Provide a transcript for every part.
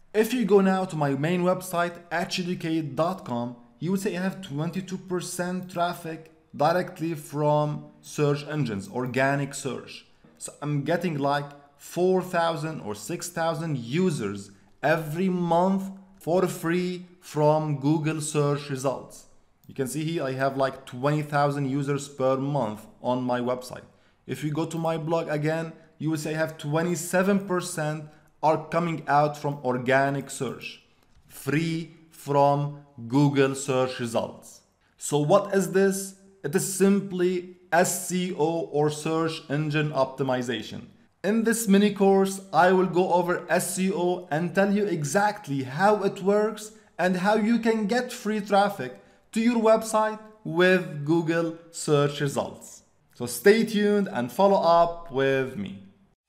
If you go now to my main website, educate.com, you would say I have 22% traffic directly from search engines, organic search. So I'm getting like 4,000 or 6,000 users every month for free from Google search results. You can see here I have like 20,000 users per month on my website. If you go to my blog again, you will say I have 27% are coming out from organic search, free from Google search results. So what is this? It is simply SEO or search engine optimization. In this mini course, I will go over SEO and tell you exactly how it works and how you can get free traffic to your website with Google search results. So stay tuned and follow up with me.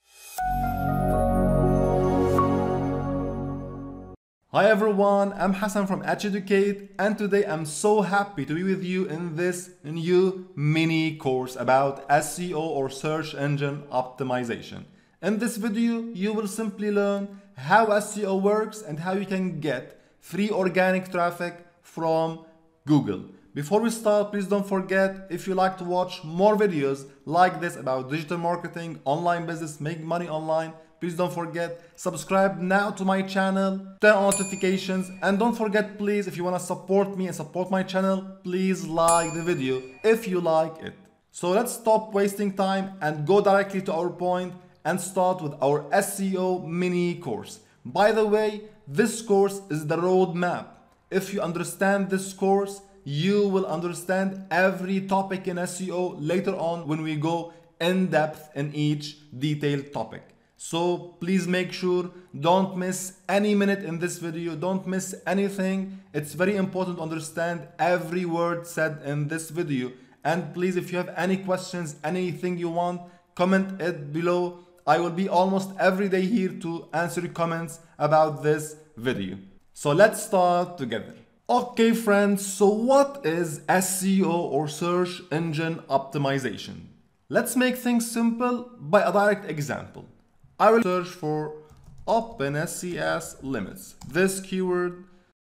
Hi everyone, I'm Hassan from Educate, and today I'm so happy to be with you in this new mini course about SEO or search engine optimization. In this video, you will simply learn how SEO works and how you can get free organic traffic from Google. Before we start, please don't forget, if you like to watch more videos like this about digital marketing, online business, making money online, please don't forget, subscribe now to my channel, turn on notifications, and don't forget please, if you want to support me and support my channel, please like the video if you like it. So let's stop wasting time and go directly to our point and start with our SEO mini course. By the way, this course is the roadmap. If you understand this course, you will understand every topic in SEO later on when we go in depth in each detailed topic. So please make sure don't miss any minute in this video, don't miss anything. It's very important to understand every word said in this video. And please, if you have any questions, anything you want, comment it below. I will be almost every day here to answer your comments about this video. So let's start together. Okay friends, so what is SEO or search engine optimization? Let's make things simple by a direct example. I will search for OpenSCS limits, this keyword.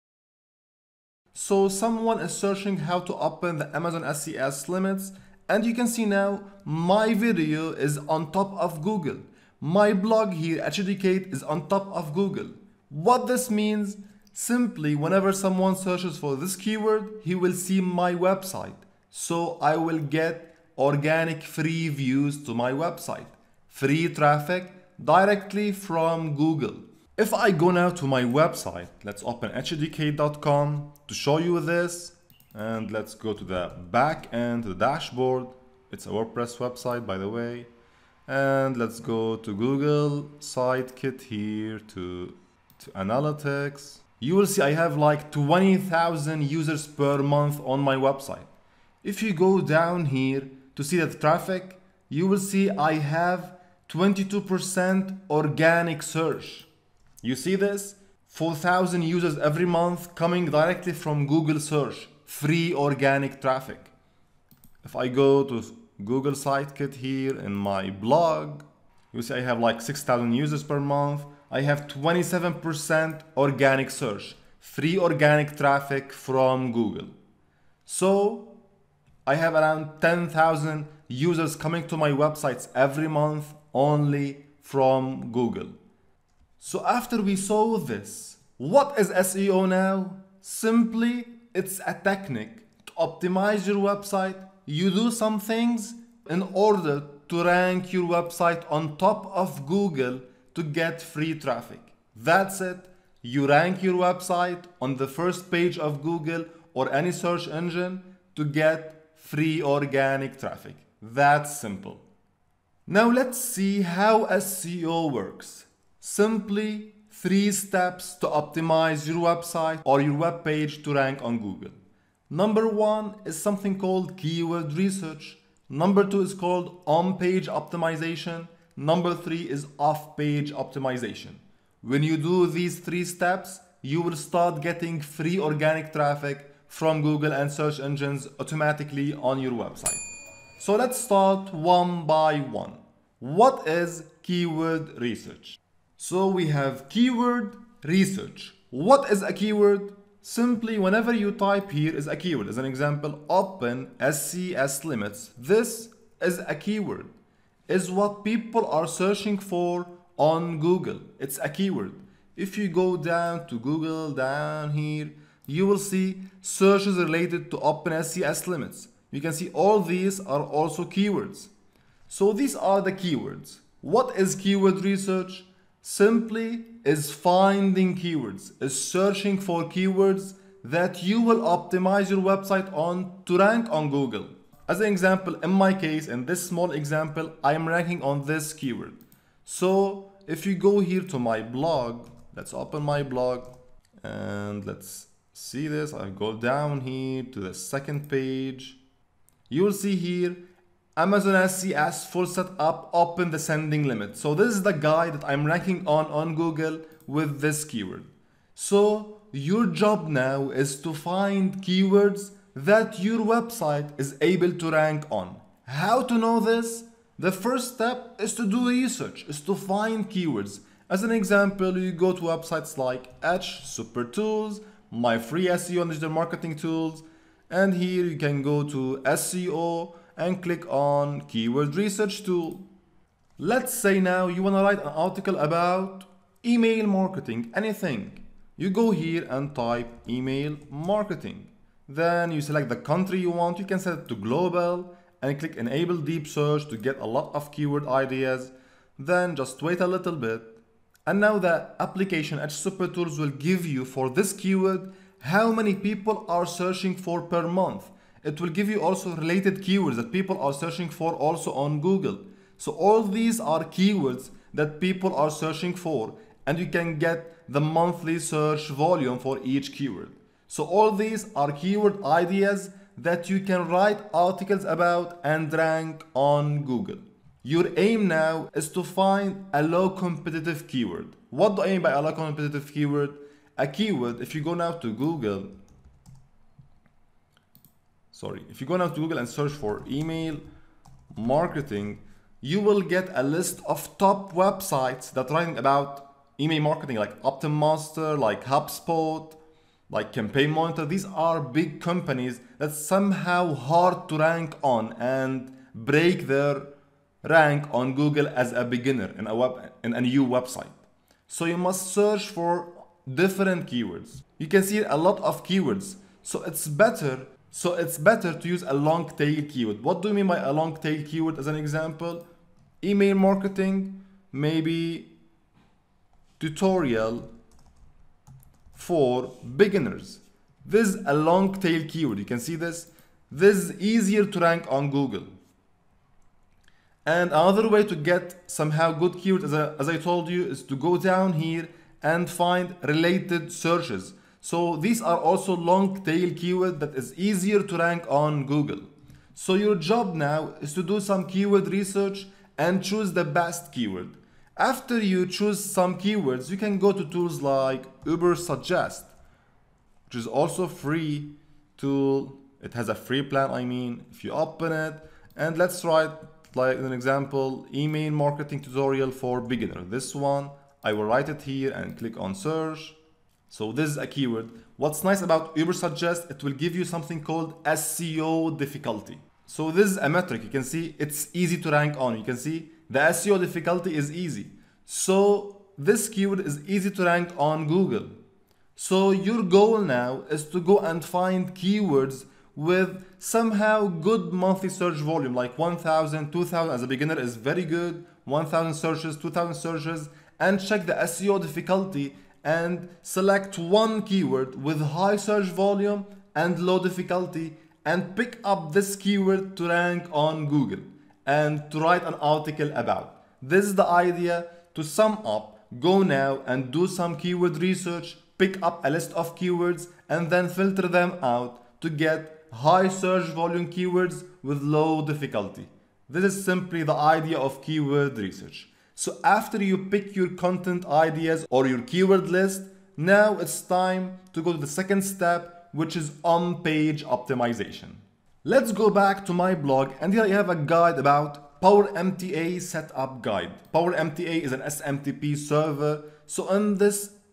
So someone is searching how to open the Amazon SCS limits, and you can see now my video is on top of Google. My blog here, Educate, is on top of Google. What this means, simply whenever someone searches for this keyword, he will see my website. So I will get organic free views to my website, free traffic directly from Google. If I go now to my website, let's open educate.com to show you this, and let's go to the back end, the dashboard. It's a WordPress website, by the way. And let's go to Google Sitekit here to analytics. You will see I have like 20,000 users per month on my website. If you go down here to see the traffic, you will see I have 22% organic search. You see this? 4,000 users every month coming directly from Google search, free organic traffic. If I go to Google Sitekit here in my blog, you see I have like 6,000 users per month. I have 27% organic search, free organic traffic from Google. So I have around 10,000 users coming to my websites every month only from Google. So after we saw this, what is SEO now? Simply, it's a technique to optimize your website. You do some things in order to rank your website on top of Google to get free traffic. That's it. You rank your website on the first page of Google or any search engine to get free organic traffic. That's simple. Now let's see how SEO works. Simply 3 steps to optimize your website or your web page to rank on Google. Number 1 is something called keyword research. Number 2 is called on-page optimization. Number 3 is off-page optimization. When you do these 3 steps, you will start getting free organic traffic from Google and search engines automatically on your website. So let's start one by one. What is keyword research? So we have keyword research. What is a keyword? Simply whenever you type here is a keyword. As an example, open SCS limits. This is a keyword. Is what people are searching for on Google. It's a keyword. If you go down to Google down here, you will see searches related to open SCS limits. You can see all these are also keywords. So these are the keywords. What is keyword research? Simply is finding keywords, is searching for keywords that you will optimize your website on to rank on Google. As an example, in my case, in this small example, I am ranking on this keyword. So if you go here to my blog, let's open my blog and let's see this. I go down here to the second page. You will see here Amazon SCS full setup open the sending limit. So this is the guy that I'm ranking on Google with this keyword. So your job now is to find keywords that your website is able to rank on. How to know this? The first step is to do research, is to find keywords. As an example, you go to websites like Edge, Super Tools, My Free SEO and Digital Marketing Tools, and here you can go to SEO and click on Keyword Research Tool. Let's say now you want to write an article about email marketing, anything. You go here and type email marketing. Then you select the country you want. You can set it to global and click enable deep search to get a lot of keyword ideas. Then just wait a little bit. And now the application Edge Super Tools will give you for this keyword how many people are searching for per month. It will give you also related keywords that people are searching for also on Google. So all these are keywords that people are searching for, and you can get the monthly search volume for each keyword. So all these are keyword ideas that you can write articles about and rank on Google. Your aim now is to find a low competitive keyword. What do I mean by a low competitive keyword? A keyword, if you go now to Google, if you go now to Google and search for email marketing, you will get a list of top websites that are writing about email marketing, like OptimMaster, like HubSpot, like Campaign Monitor. These are big companies that somehow hard to rank on and break their rank on Google as a beginner in a new website. So you must search for different keywords. You can see a lot of keywords. So it's better to use a long tail keyword. What do you mean by a long tail keyword? As an example, email marketing, maybe tutorial for beginners. This is a long tail keyword. You can see this. This is easier to rank on Google. And another way to get somehow good keywords, as I told you, is to go down here and find related searches. So these are also long tail keyword that is easier to rank on Google. So your job now is to do some keyword research and choose the best keyword. After you choose some keywords, you can go to tools like Ubersuggest, which is also free tool. It has a free plan, if you open it, and let's write like an example, email marketing tutorial for beginner. This one, I will write it here and click on search. So this is a keyword. What's nice about Ubersuggest, it will give you something called SEO difficulty. So this is a metric. You can see it's easy to rank on. You can see the SEO difficulty is easy. So this keyword is easy to rank on Google. So your goal now is to go and find keywords with somehow good monthly search volume, like 1,000, 2,000 as a beginner is very good, 1,000 searches, 2,000 searches, and check the SEO difficulty and select one keyword with high search volume and low difficulty and pick up this keyword to rank on Google and to write an article about. This is the idea. To sum up, go now and do some keyword research, pick up a list of keywords and then filter them out to get high search volume keywords with low difficulty. This is simply the idea of keyword research. So after you pick your content ideas or your keyword list, now it's time to go to the second step, which is on-page optimization. Let's go back to my blog, and here I have a guide about Power MTA setup guide. Power MTA is an SMTP server. So in this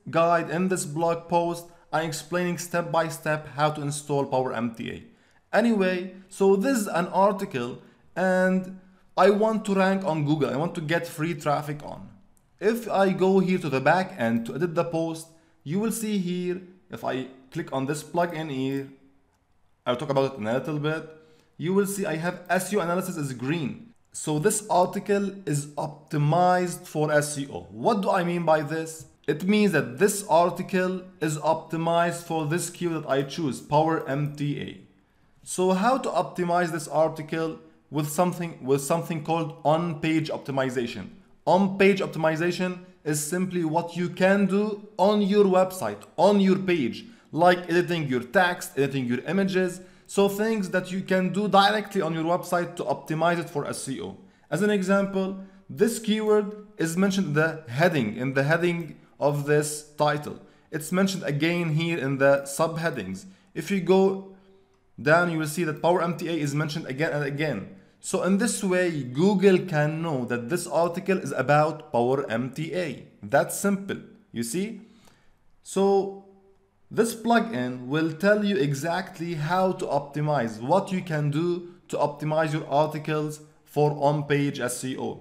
guide, in this blog post, I'm explaining step by step how to install PowerMTA. Anyway, so this is an article and I want to rank on Google. I want to get free traffic on. If I go here to the back end to edit the post, you will see here, if I click on this plugin here, I'll talk about it in a little bit, you will see I have SEO analysis is green. So this article is optimized for SEO. What do I mean by this? It means that this article is optimized for this keyword that I choose, PowerMTA. So how to optimize this article with something called on-page optimization. On-page optimization is simply what you can do on your website, on your page, like editing your text, editing your images, so things that you can do directly on your website to optimize it for SEO. As an example, this keyword is mentioned in the heading of this title. It's mentioned again here in the subheadings. If you go down, you will see that PowerMTA is mentioned again and again. So in this way, Google can know that this article is about PowerMTA. That's simple, you see? So this plugin will tell you exactly how to optimize, what you can do to optimize your articles for on-page SEO.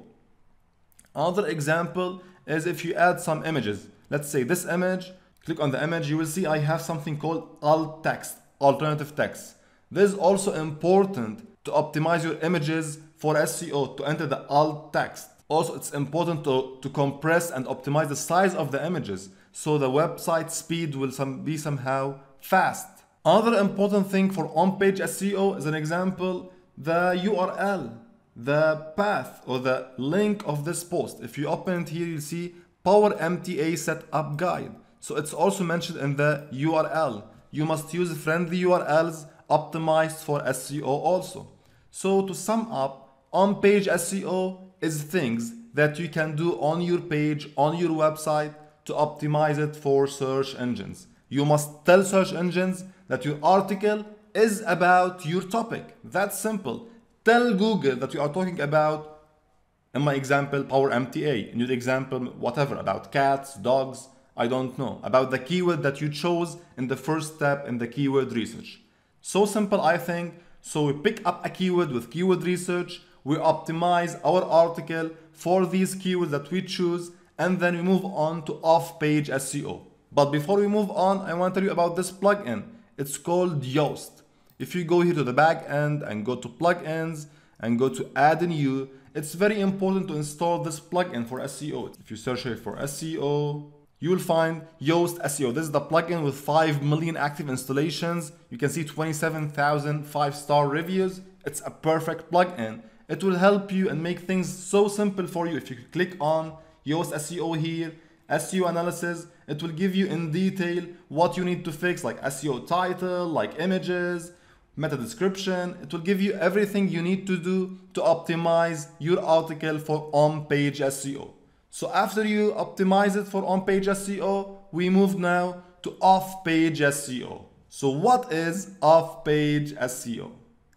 Another example is if you add some images. Let's say this image, click on the image, you will see I have something called alt text, alternative text. This is also important to optimize your images for SEO, to enter the alt text. Also, it's important to compress and optimize the size of the images so the website speed will be somehow fast. Another important thing for on-page SEO is an example, the URL, the path or the link of this post. If you open it here, you'll see PowerMTA setup guide. So it's also mentioned in the URL. You must use friendly URLs optimized for SEO also. So to sum up, on-page SEO is things that you can do on your page, on your website to optimize it for search engines. You must tell search engines that your article is about your topic. That's simple. Tell Google that you are talking about, in my example, PowerMTA. In your example, whatever, about cats, dogs, I don't know, about the keyword that you chose in the first step in the keyword research. So simple, I think. So we pick up a keyword with keyword research, we optimize our article for these keywords that we choose, and then we move on to off-page SEO. But before we move on, I want to tell you about this plugin. It's called Yoast. If you go here to the back end and go to plugins and go to add a new, it's very important to install this plugin for SEO. If you search here for SEO, you will find Yoast SEO. This is the plugin with 5 million active installations. You can see 27,000 5-star reviews. It's a perfect plugin. It will help you and make things so simple for you. If you click on Yoast SEO here, SEO analysis, it will give you in detail what you need to fix, like SEO title, like images, meta description. It will give you everything you need to do to optimize your article for on-page SEO. So after you optimize it for on-page SEO, we move now to off-page SEO. So what is off-page SEO?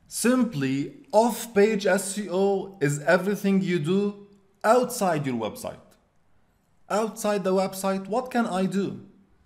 Simply, off-page SEO is everything you do outside your website. Outside the website, what can I do?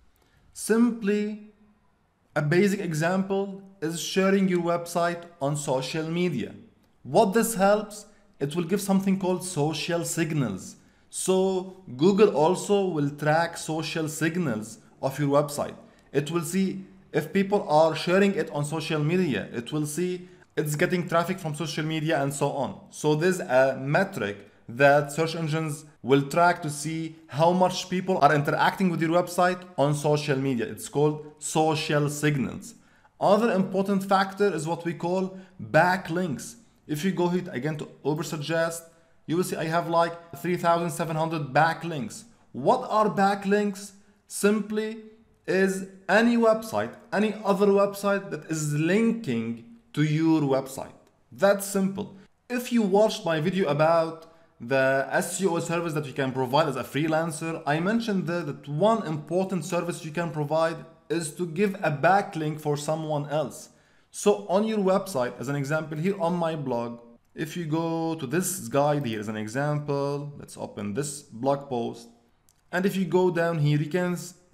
Simply, a basic example is sharing your website on social media. What this helps, it will give something called social signals. So Google also will track social signals of your website. It will see if people are sharing it on social media. It will see it's getting traffic from social media and so on. So there's a metric that search engines will track to see how much people are interacting with your website on social media. It's called social signals. Other important factor is what we call backlinks. If you go here again to Ubersuggest, you will see I have like 3,700 backlinks. What are backlinks? Simply is any website, any other website that is linking to your website. That's simple. If you watched my video about the SEO service that you can provide as a freelancer, I mentioned there that one important service you can provide is to give a backlink for someone else. So on your website, as an example, here on my blog, if you go to this guide here as an example, let's open this blog post. And if you go down here,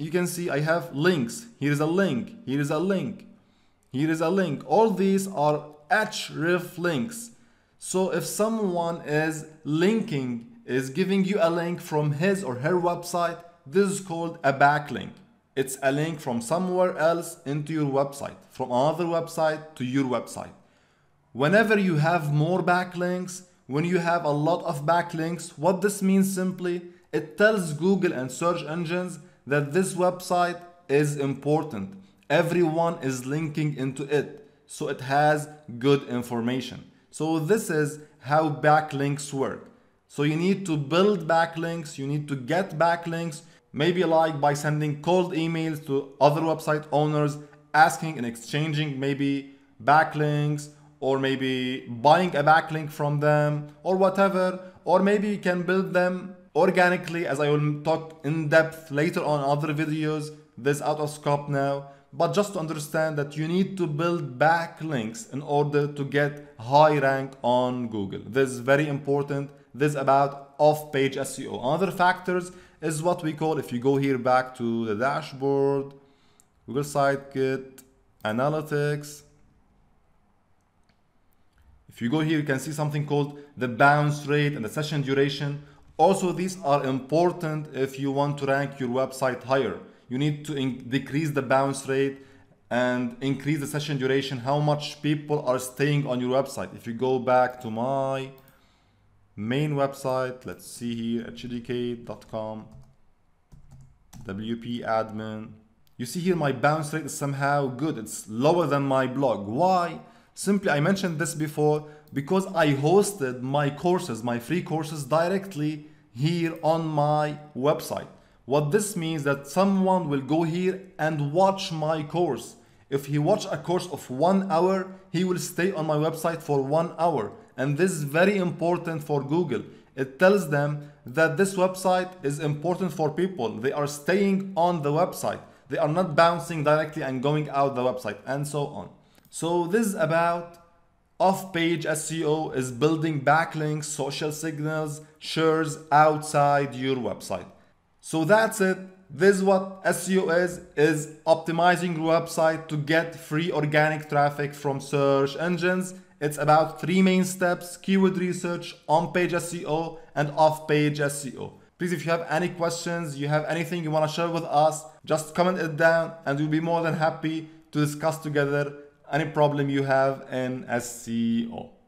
you can see I have links. Here is a link, here is a link, here is a link. All these are href links. So if someone is linking, is giving you a link from his or her website, this is called a backlink. It's a link from somewhere else into your website, from another website to your website. Whenever you have more backlinks, when you have a lot of backlinks, what this means simply, it tells Google and search engines that this website is important. Everyone is linking into it, so it has good information. So this is how backlinks work. So you need to build backlinks, you need to get backlinks, maybe like by sending cold emails to other website owners, asking and exchanging maybe backlinks, or maybe buying a backlink from them, or whatever. Or maybe you can build them organically, as I will talk in depth later on other videos. This is out of scope now. But just to understand that you need to build backlinks in order to get high rank on Google. This is very important. This is about off-page SEO. Other factors is what we call, if you go here back to the dashboard, Google Sitekit, Analytics. If you go here, you can see something called the bounce rate and the session duration. Also, these are important if you want to rank your website higher. You need to decrease the bounce rate and increase the session duration, how much people are staying on your website. If you go back to my main website, let's see here, educate.com, WP admin. You see here my bounce rate is somehow good. It's lower than my blog. Why? Simply, I mentioned this before, because I hosted my courses, my free courses directly here on my website. What this means that someone will go here and watch my course. If he watch a course of 1 hour, he will stay on my website for 1 hour. And this is very important for Google. It tells them that this website is important for people. They are staying on the website. They are not bouncing directly and going out the website, and so on. So this is about off-page SEO, is building backlinks, social signals, shares outside your website. So that's it. This is what SEO is optimizing your website to get free organic traffic from search engines. It's about 3 main steps: keyword research, on-page SEO, and off-page SEO. Please, if you have any questions, you have anything you want to share with us, just comment it down and we'll be more than happy to discuss together any problem you have in SEO.